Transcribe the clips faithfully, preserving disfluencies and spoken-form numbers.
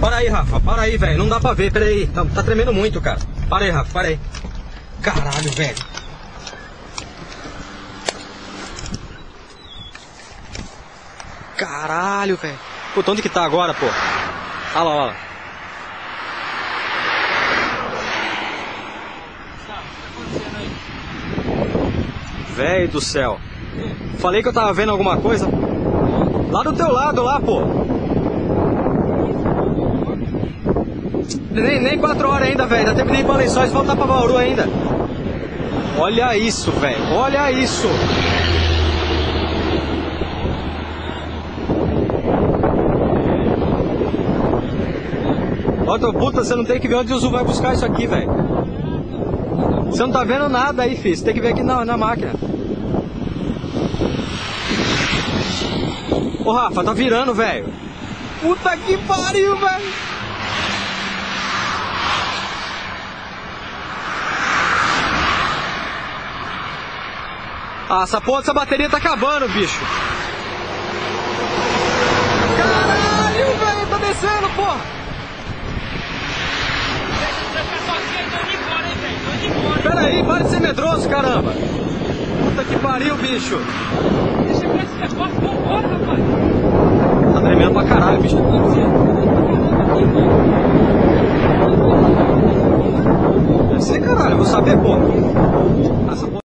Para aí, Rafa, para aí, velho. Não dá pra ver, pera aí. Tá, tá tremendo muito, cara. Para aí, Rafa, para aí. Caralho, velho. Caralho, velho. Puta, onde que tá agora, pô? Olha lá, olha lá. Velho do céu. Falei que eu tava vendo alguma coisa. Lá do teu lado, lá, pô. Nem, nem quatro horas ainda, velho. Ainda terminei para Lençóis e voltar pra Bauru ainda. Olha isso, velho. Olha isso. Ó, puta, você não tem que ver onde o Zu vai buscar isso aqui, velho. Você não tá vendo nada aí, filho. Você tem que ver aqui na, na máquina. Ô, Rafa, tá virando, velho. Puta que pariu, velho. Ah, essa porra dessa bateria tá acabando, bicho. Caralho, velho, tá descendo, porra. Pera aí, para de ser medroso, caramba. Puta que pariu, bicho. Deixa eu ver esse negócio, vambora, rapaz. Tá tremendo pra caralho, bicho. Deve ser, caralho, eu vou saber, pô. Essa porra...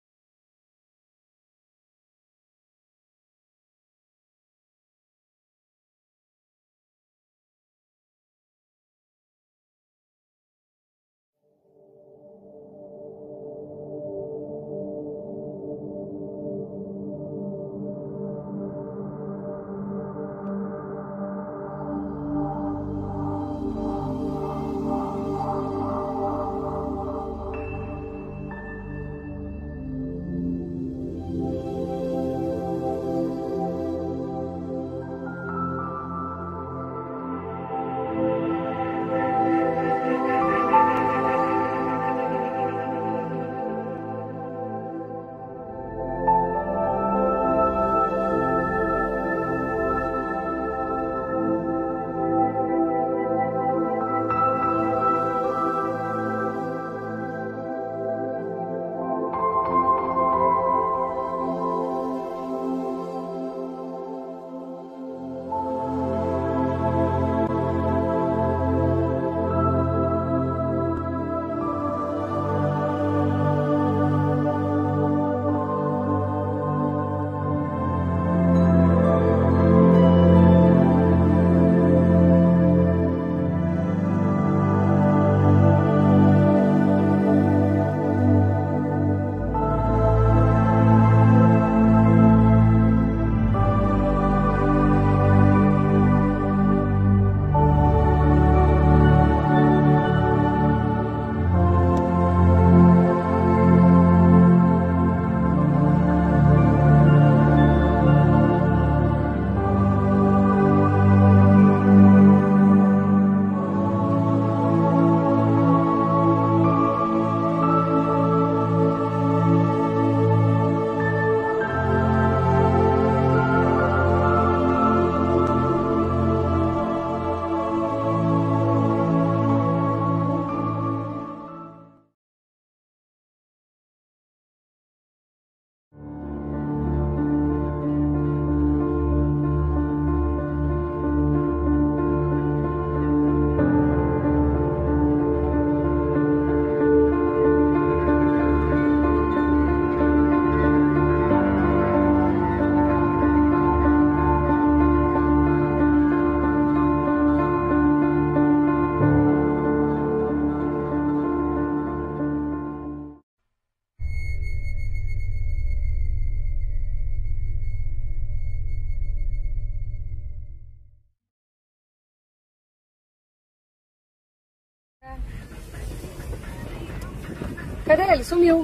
Cadê ele? Sumiu.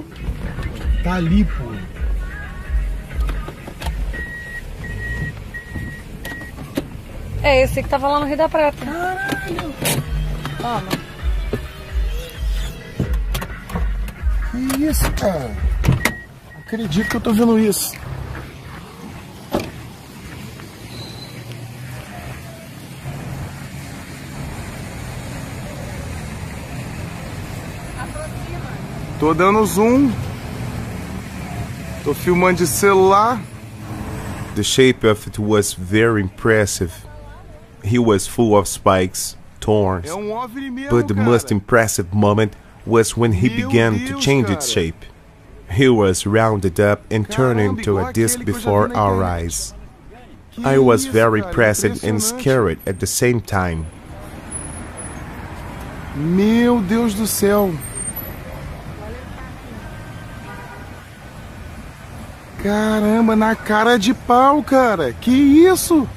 Tá ali, pô. É esse que tava lá no Rio da Prata. Caralho. Toma. Que isso, cara? Não acredito que eu tô vendo isso. Tô dando zoom. Tô filmando de celular. The shape of it was very impressive. He was full of spikes, thorns, É um OVNI mesmo, but the cara. most impressive moment was when he Meu began Deus, to change its cara. shape. He was rounded up and turned Caramba, into igual a disc aquele que eu já vi before na our internet. eyes. Que I was isso, very cara, impressed and impressionante. scared at the same time. Meu Deus do céu. Caramba, na cara de pau, cara. Que isso?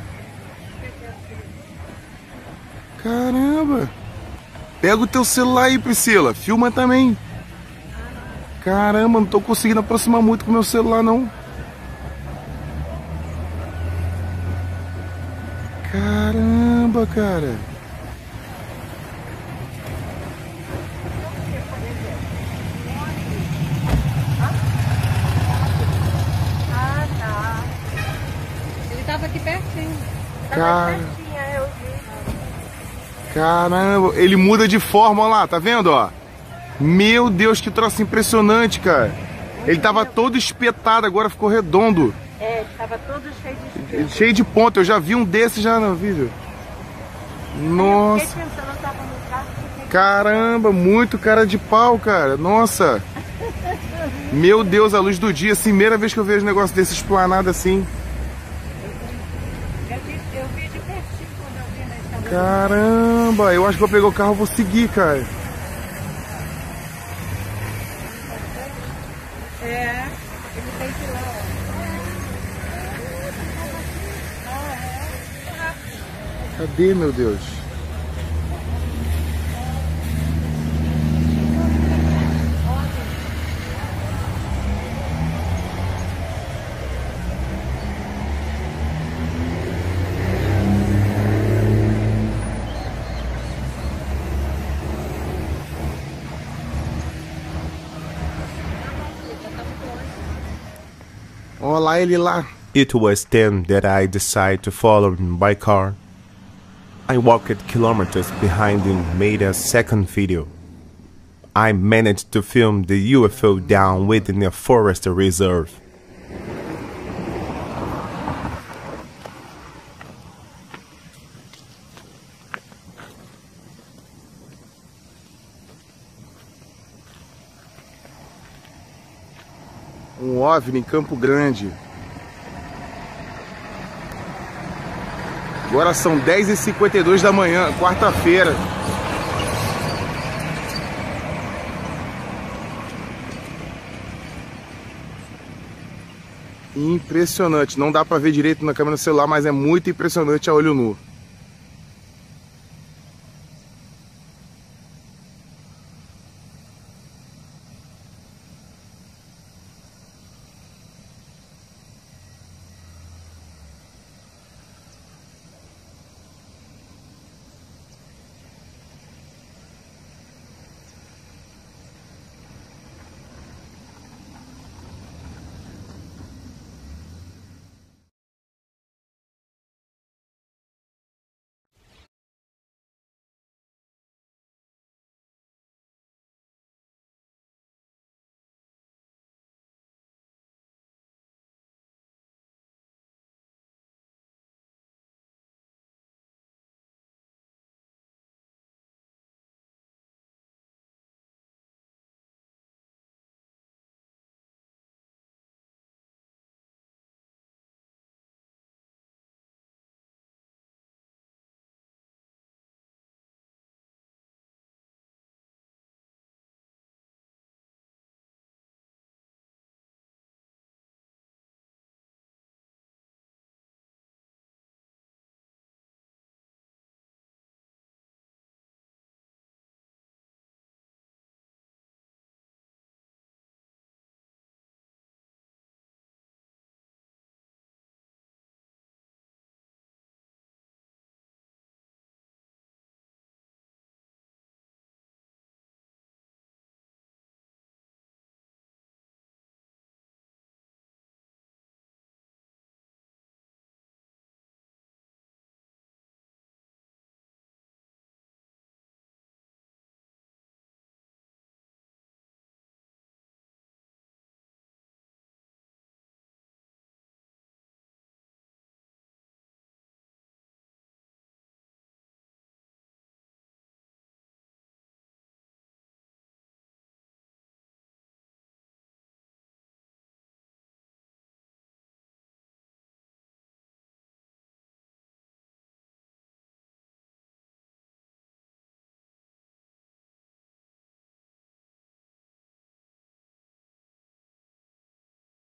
Caramba. Pega o teu celular aí, Priscila. Filma também. Caramba, não tô conseguindo aproximar muito com o meu celular, não. Caramba, cara. Ah, tá. Ele tava aqui pertinho. Cara... Caramba, ele muda de forma, olha lá, tá vendo, ó? Meu Deus, que troço impressionante, cara. Ele tava todo espetado, agora ficou redondo. É, tava todo cheio de espelho. Cheio de ponta, eu já vi um desse já no vídeo. Nossa, Fiquei pensando, eu tava no carro. fiquei- caramba, muito cara de pau, cara. Nossa. Meu Deus, a luz do dia, assim, primeira vez que eu vejo um negócio desse esplanado assim. Eu vi, eu vi de pertinho quando eu vi na estrada. Caramba, eu acho que vou pegar o carro e vou seguir, cara. É, ele tem que ir lá, ó. Cadê, meu Deus? Olha lá ele lá. It was then that I decided to follow him by car. I walked kilometers behind him, made a second video. I managed to film the U F O down within a forest reserve. Um OVNI em Campo Grande. Agora são dez e cinquenta e dois da manhã, quarta-feira. Impressionante. Não dá pra ver direito na câmera do celular, mas é muito impressionante a olho nu.